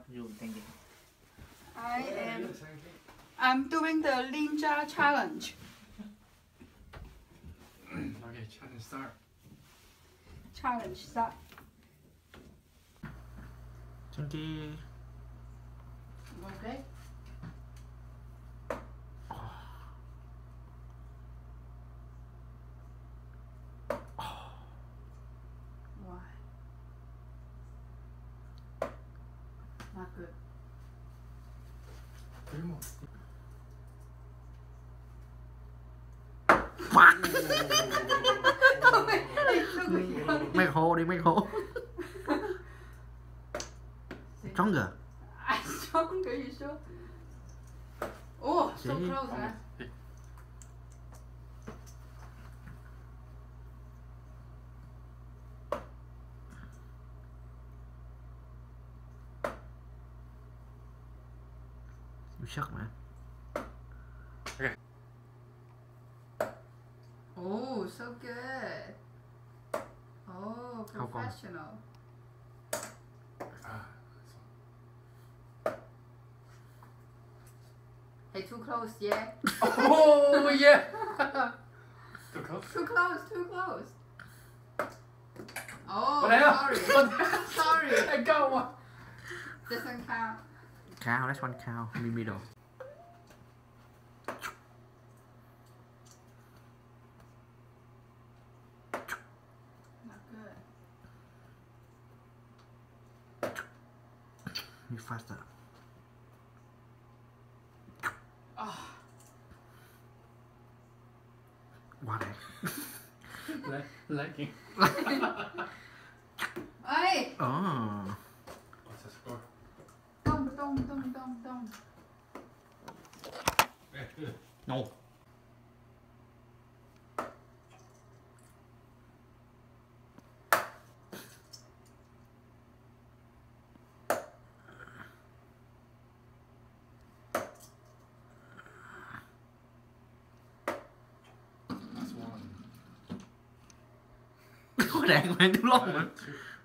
You thinking? I'm doing the Ninja challenge. Okay, challenge start. Challenge start. Chunky. Okay. Why? Not good. 3 more. ฟัก Oh ไม่โคดิไม่โค stronger I'm stronger, you sure? Oh, so See? close, huh? you shock man. Oh, so good. Oh, How come? professional. Hey, too close, yeah? Oh yeah. Too close. Too close, too close. Oh, What the hell? sorry. Sorry. I got one. Doesn't count. Cow, that's one cow in the middle. Not good. Be faster. Oh, What? Lagging. hey! Oh. What's the score? Dong, dong, dong, dong, dong. No. That's one. Có đạn mang túi lông mà. 2.